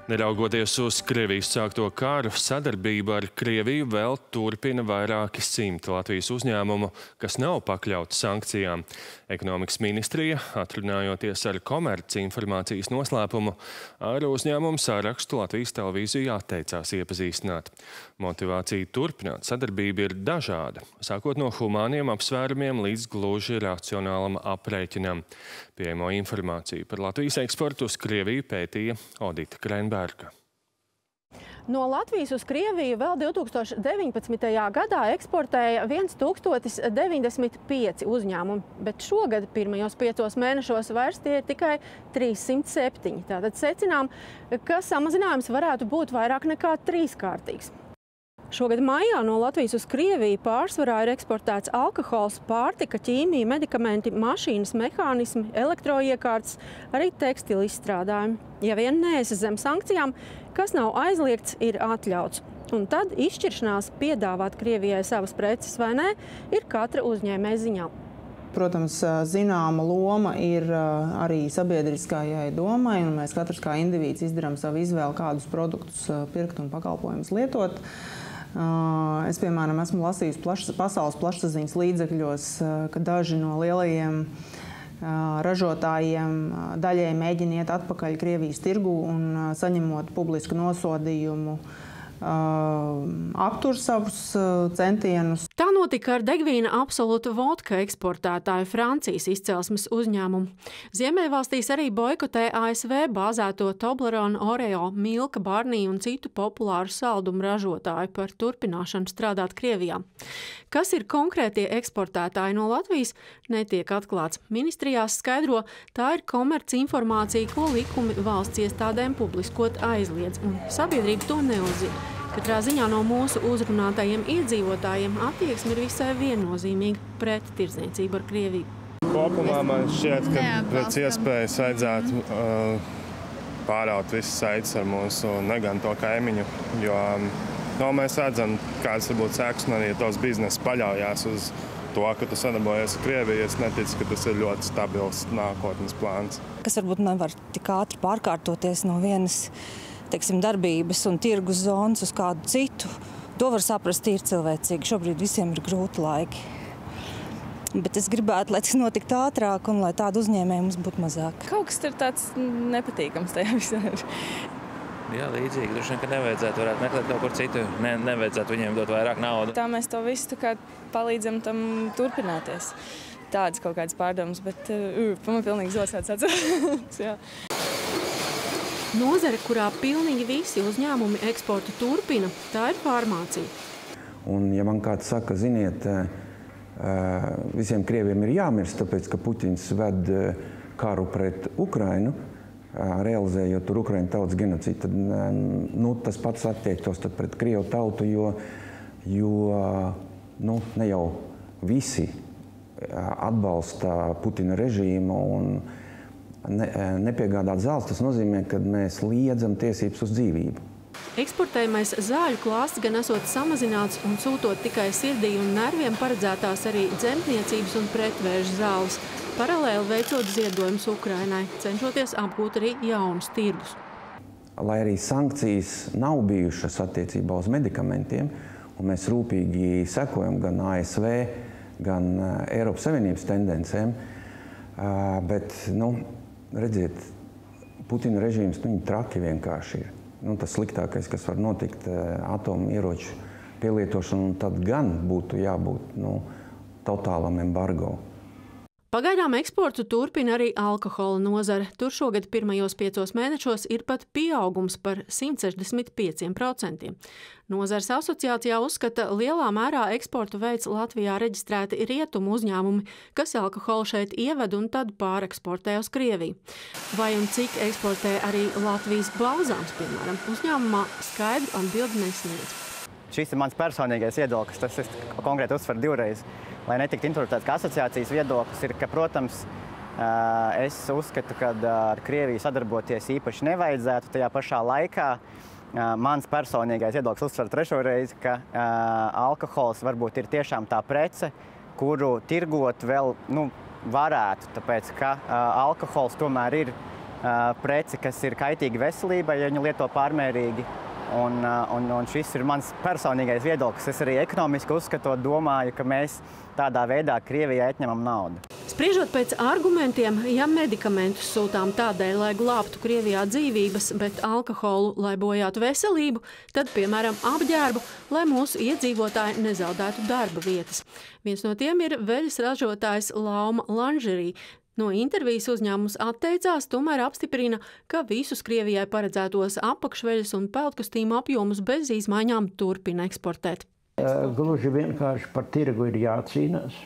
Neraugoties uz Krievijas sākto karu, sadarbību ar Krieviju vēl turpina vairāki simti Latvijas uzņēmumu, kas nav pakļauti sankcijām. Ekonomikas ministrija, atrunājoties ar komerci informācijas noslēpumu, ar uzņēmumu sārakstu Latvijas televīzija atteicās iepazīstināt. Motivācija turpināt sadarbību ir dažāda, sākot no humāniem apsvērumiem līdz gluži racionālam aprēķinam. Pieejamo informāciju par Latvijas eksportu uz Krieviju pētīja Odita Krenberga. No Latvijas uz Krieviju vēl 2019. gadā eksportēja 1095 uzņēmumi, bet šogad pirmajos 5 mēnešos vairs tie ir tikai 307. Tātad secinām, ka samazinājums varētu būt vairāk nekā trīskārtīgs. Šogad maijā no Latvijas uz Krieviju pārsvarā ir eksportēts alkohols, pārtika, ķīmija, medikamenti, mašīnas, mehānismi, elektroiekārtas, arī tekstilu izstrādājumi. Ja vien neesi zem sankcijām, kas nav aizliegts, ir atļauts. Un tad izšķiršanās piedāvāt Krievijai savas preces vai nē, ir katra uzņēmēja ziņā. Protams, zināma loma ir arī sabiedriskajai domai, un mēs katrs kā indivīds izdarām savu izvēli, kādus produktus pirkt un pakalpojumus lietot. Es, piemēram, esmu lasījusi pasaules plašsaziņas līdzekļos, ka daži no lielajiem ražotājiem daļai mēģina iet atpakaļ Krievijas tirgu un saņemot publisku nosodījumu aptur savus centienus. Tā notika ar degvīna Absoluta vodka eksportētāju Francijas izcelsmes uzņēmumu. Ziemeļvalstīs arī boikotē ASV bāzēto Toblerone, Oreo, Milka, Barnī un citu populāru saldumu ražotāju par turpināšanu strādāt Krievijā. Kas ir konkrētie eksportētāji no Latvijas, netiek atklāts. Ministrijās skaidro, tā ir komerci informācija, ko likumi valsts iestādēm publiskot aizliedz, un sabiedrība to neuzzina. Katrā ziņā no mūsu uzrunātajiem iedzīvotājiem attieksme ir visai viennozīmīga pret tirdzniecību ar Krieviju. Kopumā man šķiet, ka pēc iespējas vajadzētu pāraut visas saites ar mūsu neganto kaimiņu, jo mēs redzam, kāds var būt sekas, un arī tos biznesa paļaujās uz to, ka tu sadarbojies ar Krieviju. Es neticu, ka tas ir ļoti stabils nākotnes plāns. Kas varbūt nevar tik ātri pārkārtoties no vienas darbības un tirgus zonas uz kādu citu. To var saprast tīri cilvēcīgi. Šobrīd visiem ir grūti laiki. Bet es gribētu, lai tas notiktu ātrāk un lai tādu uzņēmēju mums būtu mazāk. Kaut kas ir tāds nepatīkams tajā visā. Jā, līdzīgi. Droši vien, ka nevajadzētu varētu meklēt kaut kur citu. Nevajadzētu viņiem dot vairāk naudu. Tā mēs to visu palīdzam tam turpināties. Tādas kaut kādas pārdomas, bet man pilnīgi zosāts atceras. Nozare, kurā pilnīgi visi uzņēmumi eksportu turpina, tā ir farmācija. Un, ja man kāds saka, ziniet, visiem krieviem ir jāmirst, tāpēc, ka Puķins ved karu pret Ukrainu, realizējot tur Ukraiņu tautas genocīdu, tad tas pats attiektos pret Krievu tautu, jo ne jau visi atbalsta Putina režīmu un nepiegādāt zelts. Tas nozīmē, ka mēs liedzam tiesības uz dzīvību. Eksportējamais zāļu klāsts gan esot samazināts un sūtot tikai sirdī un nerviem paredzētās arī dzemdniecības un pretvēža zāles, paralēli veicot ziedojumus Ukrainai, cenšoties apgūt arī jaunus tirgus. Lai arī sankcijas nav bijušas attiecībā uz medikamentiem, un mēs rūpīgi sekojam gan ASV, gan Eiropas Savienības tendencēm, bet, redziet, Putina režīms, viņi traki vienkārši ir. Tas sliktākais, kas var notikt, atomu ieroču pielietošana, un tad gan būtu jābūt totālam embargo. Pagaidām eksportu turpina arī alkohola nozare. Tur šogad pirmajos 5 mēnešos ir pat pieaugums par 165%. Nozares asociācijā uzskata, lielā mērā eksportu veids Latvijā reģistrēti rietumu uzņēmumi, kas alkoholu šeit ieved un tad pāreksportē uz Krieviju. Vai un cik eksportē arī Latvijas balzāms, piemēram, uzņēmumā skaidru atbildi nesniedz. Šis ir mans personīgais viedoklis, tas es konkrēti uzsveru 2 reizes. Lai netiktu interpretēts kā asociācijas viedoklis, ir, ka, protams, es uzskatu, ka ar Krieviju sadarboties īpaši nevajadzētu. Tajā pašā laikā mans personīgais viedoklis uzsver 3. reizi, ka alkohols varbūt ir tiešām tā prece, kuru tirgot vēl varētu, tāpēc, ka alkohols tomēr ir preci, kas ir kaitīga veselībai, ja viņu lieto pārmērīgi. Un šis ir mans personīgais viedoklis. Es arī ekonomiski uzskatot, domāju, ka mēs tādā veidā Krievijai atņemam naudu. Spriežot pēc argumentiem, ja medikamentus sūtām tādēļ, lai glābtu Krievijā dzīvības, bet alkoholu, lai bojātu veselību, tad, piemēram, apģērbu, lai mūsu iedzīvotāji nezaudētu darba vietas. Viens no tiem ir veļas ražotājs Lauma Lanžerī. No intervijas uzņēmums atteicās, tomēr apstiprina, ka visus Krievijai paredzētos apakšveļas un peltkostīmu apjomus bez izmaiņām turpina eksportēt. Gluži vienkārši par tirgu ir jācīnās.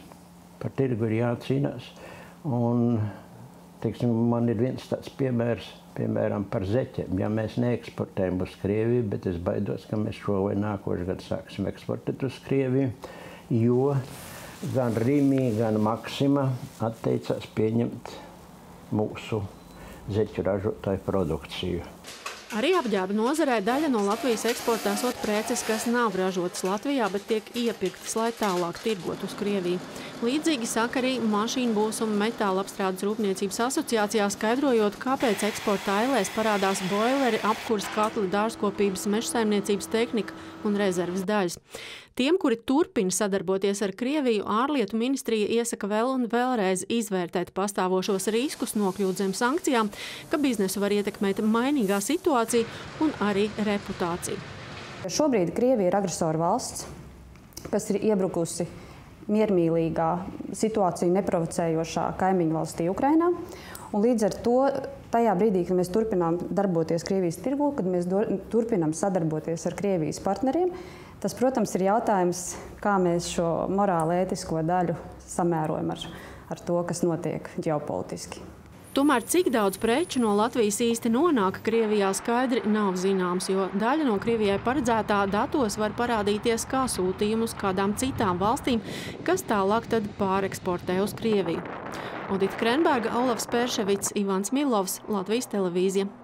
Un, teiksim, man ir viens tāds piemērs, piemēram, par zeķiem. Ja mēs neeksportējam uz Krieviju, bet es baidos, ka mēs šo vai nākošu gadu sāksim eksportēt uz Krieviju, jo gan Rimi, gan Maxima atteicās pieņemt mūsu zeķu ražotāju produkciju. Arī apģērba nozarē daļa no Latvijas eksportā esot preces, kas nav ražotas Latvijā, bet tiek iepirktas, lai tālāk tirgot uz Krieviju. Līdzīgi saka arī Mašīnu būvs un metāla apstrādes rūpniecības asociācijā, skaidrojot, kāpēc eksporta ailēs parādās boileri, apkurs katli, dārzkopības, mežsaimniecības tehnika un rezerves daļas. Tiem, kuri turpina sadarboties ar Krieviju, ārlietu ministrija iesaka vēl un vēlreiz izvērtēt pastāvošos riskus nokļūt zem sankcijām, ka biznesu var ietekmēt mainīgā situācija un arī reputācija. Šobrīd Krievija ir agresora valsts, kas ir iebrukusi miermīlīgā situāciju neprovocējošā kaimiņu valstī Ukrainā. Un līdz ar to tajā brīdī, kad mēs turpinām darboties Krievijas tirgu, kad mēs turpinām sadarboties ar Krievijas partneriem, tas, protams, ir jautājums, kā mēs šo morāli-ētisko daļu samērojam ar to, kas notiek ģeopolitiski. Tomēr cik daudz preču no Latvijas īsti nonāk Krievijā, skaidri nav zināms, jo daļa no Krievijai paredzētā datos var parādīties kā sūtījumus kādām citām valstīm, kas tālāk tad pāreksportē uz Krieviju. Odita Krenberga, Olavs Perševits, Ivans Milovs, Latvijas televīzija.